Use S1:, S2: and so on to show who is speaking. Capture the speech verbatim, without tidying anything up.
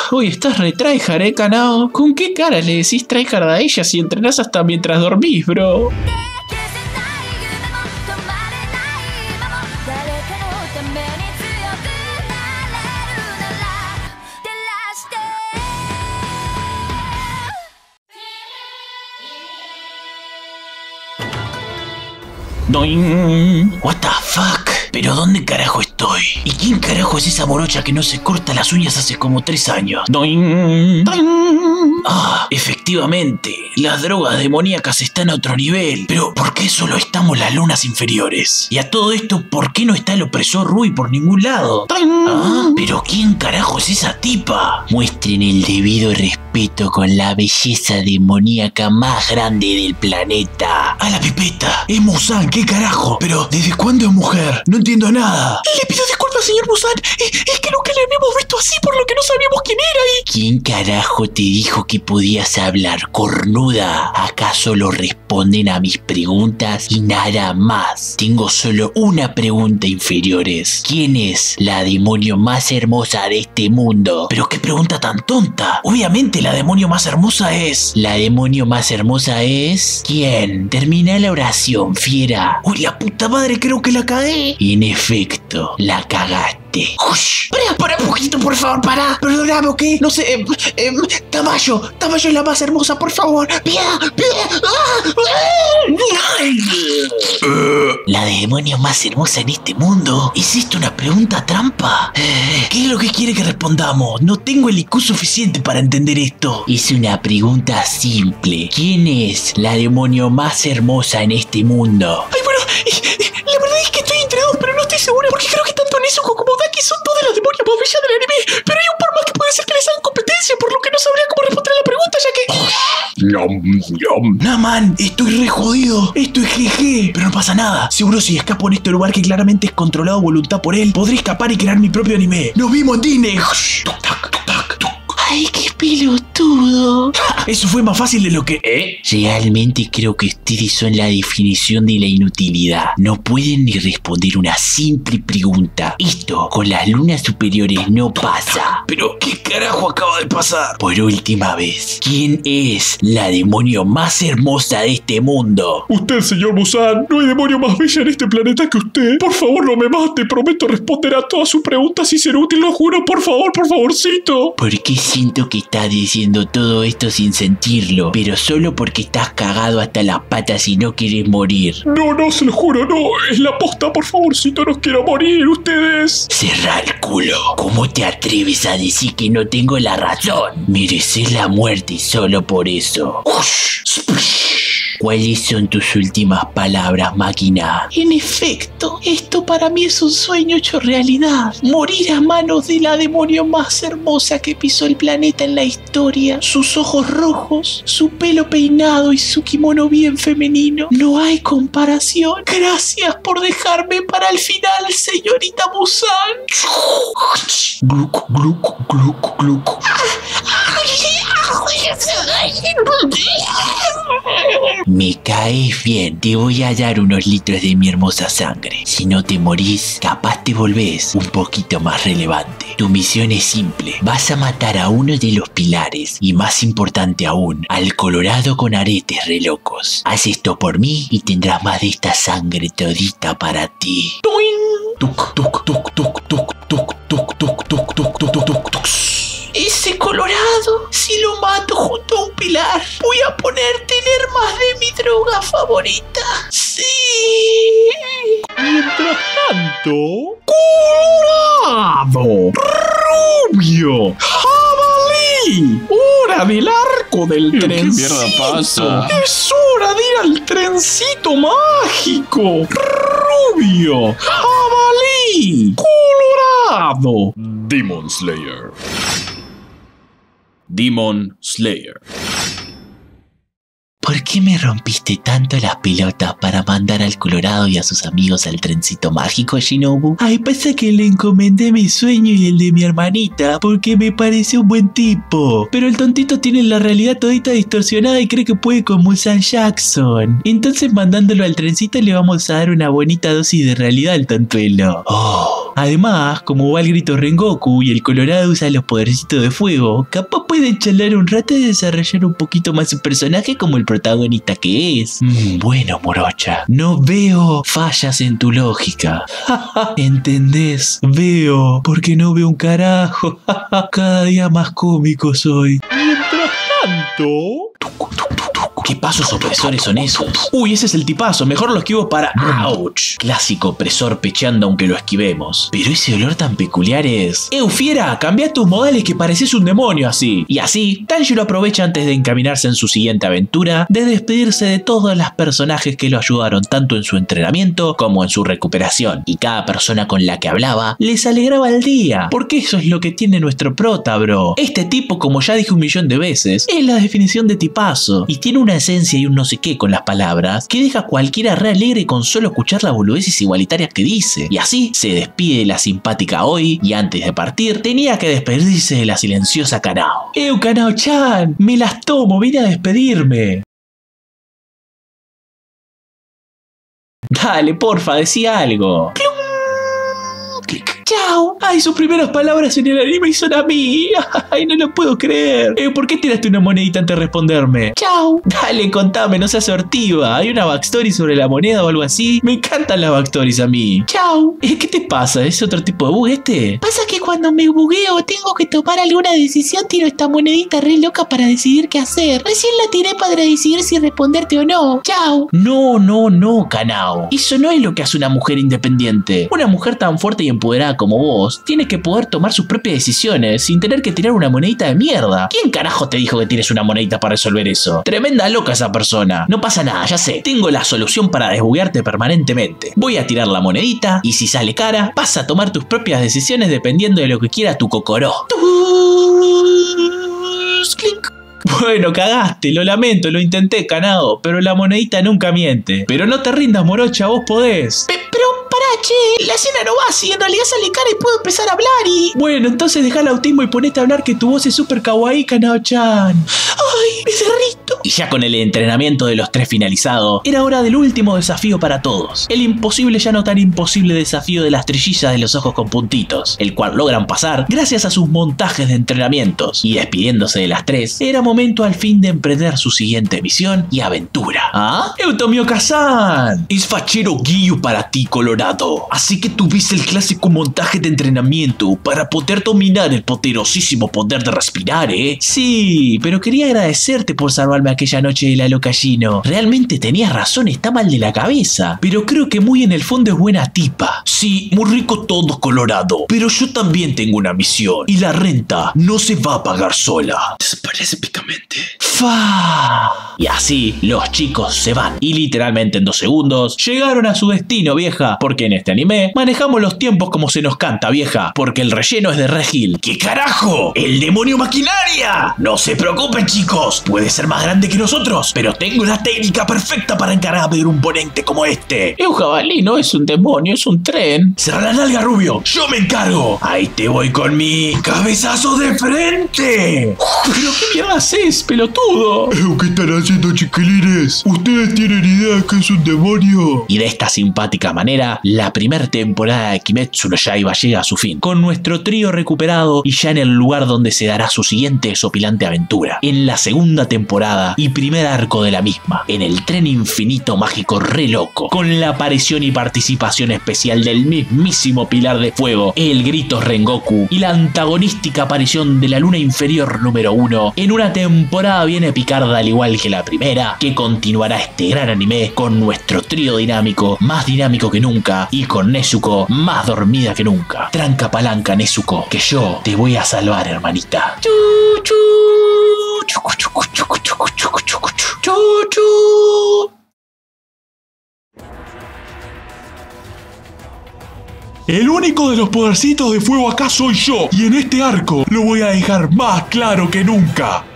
S1: Uy, estás re tryhard, eh, Kanao. ¿Con qué cara le decís tryhard a ella si entrenás hasta mientras dormís, bro? Doing. What the fuck? ¿Pero dónde carajo estoy? ¿Y quién carajo es esa morocha que no se corta las uñas hace como tres años? Doing. Doing. Ah, efectivamente, las drogas demoníacas están a otro nivel. Pero ¿por qué solo estamos las lunas inferiores? Y a todo esto, ¿por qué no está el opresor Rui por ningún lado? Doing. Ah, pero ¿quién carajo es esa tipa? Muestren el debido respeto con la belleza demoníaca más grande del planeta. A la pipeta, es Muzan, ¿qué carajo? Pero ¿desde cuándo es mujer? No entiendo nada. Le pido disculpas, señor Muzan. Es, es que nunca le habíamos visto así, por lo que no sabíamos quién era y... ¿Quién carajo te dijo que podías hablar, cornuda? Acá solo responden a mis preguntas y nada más. Tengo solo una pregunta, inferiores. ¿Quién es la demonio más hermosa de este mundo? Pero qué pregunta tan tonta. Obviamente la demonio más hermosa es... La demonio más hermosa es... ¿Quién? Termina la oración, fiera. Uy, la puta madre, creo que la cagué. En efecto, la cagaste. Ush. Para, para un poquito, por favor, para. Perdóname, ¿ok? No sé. Eh, eh, Tamayo, Tamayo es la más hermosa, por favor. Piedad, piedad. La demonio más hermosa en este mundo. ¿Hiciste una pregunta trampa? ¿Qué es lo que quiere que respondamos? No tengo el I Q suficiente para entender esto. Es una pregunta simple. ¿Quién es la demonio más hermosa en este mundo? Ay, bueno, la verdad es que estoy entre dos, pero no estoy seguro porque creo que tanto Nezuko como Daki son dos de las demonios más bellas del anime. Pero hay un par más que puede ser que les hagan competencia, por lo que no sabría cómo responder a la pregunta, ya que... Yum, yum. No, man, estoy re jodido. Esto es G G. Pero no pasa nada. Seguro si escapo en este lugar que claramente es controlado a voluntad por él, podré escapar y crear mi propio anime. Nos vimos en Disney. Ay, qué pelotudo. Eso fue más fácil de lo que... ¿Eh? Realmente creo que ustedes son la definición de la inutilidad. No pueden ni responder una simple pregunta. Esto con las lunas superiores no pasa. Pero, ¿qué carajo acaba de pasar? Por última vez, ¿quién es la demonio más hermosa de este mundo? Usted, señor Muzan. No hay demonio más bella en este planeta que usted. Por favor, no me mate. Prometo responder a todas sus preguntas y ser útil, lo juro. Por favor, por favorcito. ¿Por qué siento que estás diciendo todo esto sin sentirlo? Pero solo porque estás cagado hasta las patas y no quieres morir. No, no, se lo juro, no. Es la posta, por favorcito, no quiero morir, ustedes. Cerrá el culo. ¿Cómo te atreves a decir que no tengo la razón? Mereces la muerte solo por eso. Ush, ¿cuáles son tus últimas palabras, máquina? En efecto, esto para mí es un sueño hecho realidad. Morir a manos de la demonio más hermosa que pisó el planeta en la historia. Sus ojos rojos, su pelo peinado y su kimono bien femenino. No hay comparación. Gracias por dejarme para el final, señorita Muzan. Gluc, gluc, gluc, gluc. Me caes bien. Te voy a dar unos litros de mi hermosa sangre. Si no te morís, capaz te volvés un poquito más relevante. Tu misión es simple. Vas a matar a uno de los pilares y, más importante aún, al colorado con aretes re locos. Haz esto por mí y tendrás más de esta sangre todita para ti. Tuc, tuc, tuc, tuc, tuc, tuc, tuc, tuc, tuc, tuc, tuc, tuc, tuc. Ese colorado, si lo mato junto a un pilar, voy a poder tener más de mi droga favorita. Sí.
S2: Mientras tanto, colorado, rubio, jabalí, hora del arco del
S1: ¿Qué
S2: trencito.
S1: mierda pasa?
S2: Es hora de ir al trencito mágico. Rubio, jabalí, colorado.
S1: Demon Slayer. Demon Slayer.
S3: ¿Por qué me rompiste tanto las pelotas para mandar al Colorado y a sus amigos al trencito mágico, Shinobu? Ay, pasa que le encomendé mi sueño y el de mi hermanita porque me pareció un buen tipo. Pero el tontito tiene la realidad todita distorsionada y cree que puede con Muzan Jackson. Entonces, mandándolo al trencito le vamos a dar una bonita dosis de realidad al tontuelo. Oh. Además, como va el grito Rengoku y el Colorado usa los podercitos de fuego, capaz pueden charlar un rato y desarrollar un poquito más su personaje como el protagonista que es. Mm, bueno, morocha, no veo fallas en tu lógica. ¿Entendés? Veo, porque no veo un carajo. Cada día más cómico soy.
S2: Mientras tanto...
S1: ¿Qué pasos opresores son esos?
S2: Uy, ese es el tipazo, mejor lo esquivo para...
S1: ¡Auch! Clásico opresor pecheando aunque lo esquivemos. Pero ese olor tan peculiar es...
S2: ¡Eu, fiera! Cambia tus modales que pareces un demonio así.
S1: Y así, Tanjiro aprovecha antes de encaminarse en su siguiente aventura de despedirse de todos los personajes que lo ayudaron tanto en su entrenamiento como en su recuperación. Y cada persona con la que hablaba les alegraba el día. Porque eso es lo que tiene nuestro prota, bro. Este tipo, como ya dije un millón de veces, es la definición de tipazo. Y tiene una esencia y un no sé qué con las palabras que deja a cualquiera re alegre con solo escuchar las boludeces igualitarias que dice. Y así se despide de la simpática Oi y antes de partir tenía que despedirse de la silenciosa Kanao.
S2: ¡Eu, Kanao-chan! ¡Me las tomo! ¡Vine a despedirme!
S1: Dale, porfa, decí algo.
S2: ¡Chao! ¡Ay, sus primeras palabras en el anime son a mí! ¡Ay, no lo puedo creer! Eh, ¿Por qué tiraste una monedita antes de responderme?
S1: ¡Chao! Dale, contame, no seas sortiva. ¿Hay una backstory sobre la moneda o algo así? Me encantan las backstories a mí.
S2: ¡Chao!
S1: Eh, ¿Qué te pasa? ¿Es otro tipo de bug este?
S4: Pasa que cuando me bugueo tengo que tomar alguna decisión, tiro esta monedita re loca para decidir qué hacer. Recién la tiré para decidir si responderte o no. ¡Chao!
S1: No, no, no, Kanao. Eso no es lo que hace una mujer independiente. Una mujer tan fuerte y empoderada como vos tiene que poder tomar sus propias decisiones sin tener que tirar una monedita de mierda. ¿Quién carajo te dijo que tienes una monedita para resolver eso? Tremenda loca esa persona. No pasa nada, ya sé. Tengo la solución para desbuguearte permanentemente. Voy a tirar la monedita y si sale cara, vas a tomar tus propias decisiones dependiendo de lo que quiera tu cocoró. Clink. Bueno, cagaste, lo lamento, lo intenté, Kanao, pero la monedita nunca miente. Pero no te rindas, morocha, vos podés.
S4: Pe pero pará, che, la escena no va así, en realidad sale cara y puedo empezar a hablar y...
S2: Bueno, entonces deja el autismo y ponete a hablar que tu voz es súper kawaii, Kanao-chan.
S4: ¡Ay, me derrito!
S1: Y ya con el entrenamiento de los tres finalizado, era hora del último desafío para todos. El imposible ya no tan imposible desafío de las trillizas de los ojos con puntitos, el cual logran pasar gracias a sus montajes de entrenamientos. Y despidiéndose de las tres, era momento al fin de emprender su siguiente misión y aventura. ¿Ah?
S2: ¡Eutomio-Kazan!
S1: Es fachero guillo para ti, Colorado. Así que tuviste el clásico montaje de entrenamiento para poder dominar el poderosísimo poder de respirar, ¿eh?
S2: Sí, pero quería agradecerte por salvarme aquella noche de la loca Gino.
S1: Realmente tenías razón, está mal de la cabeza.
S2: Pero creo que muy en el fondo es buena tipa.
S1: Sí, muy rico todo, Colorado. Pero yo también tengo una misión. Y la renta no se va a pagar sola.
S2: Desaparece épicamente.
S1: ¡Fa! Y así, los chicos se van. Y literalmente en dos segundos, llegaron a su destino, vieja. Porque en este anime, manejamos los tiempos como se nos canta, vieja. Porque el relleno es de Regil.
S5: ¿Qué carajo? ¡El demonio maquinaria! No se preocupen, chicos. Puede ser más grande que nosotros, pero tengo la técnica perfecta para encargar de un ponente como este.
S2: Un jabalí no es un demonio, es un tren.
S5: Cerra la nalga, rubio. Yo me encargo. Ahí te voy con mi cabezazo de frente.
S2: ¿Pero qué mierda haces, pelotudo?
S6: ¿Qué están haciendo, chiquilines? ¿Ustedes tienen idea que es un demonio?
S1: Y de esta simpática manera, la primera temporada de Kimetsu no Yaiba llega a su fin, con nuestro trío recuperado y ya en el lugar donde se dará su siguiente desopilante aventura, en la segunda temporada y primer arco de la misma, en el tren infinito mágico re loco, con la aparición y participación especial del mismísimo Pilar de Fuego, el grito Rengoku y la antagonística aparición de la luna inferior número uno, en una temporada bien epicarda al igual que la primera, que continuará este gran anime con nuestro trío dinámico, más dinámico que nunca, y con Nezuko más dormida que nunca. Tranca palanca, Nezuko, que yo te voy a salvar, hermanita. Chu, chu, chucu, chucu, chucu, chucu, chucu, chucu, chu, chu.
S2: El único de los podercitos de fuego acá soy yo, y en este arco lo voy a dejar más claro que nunca.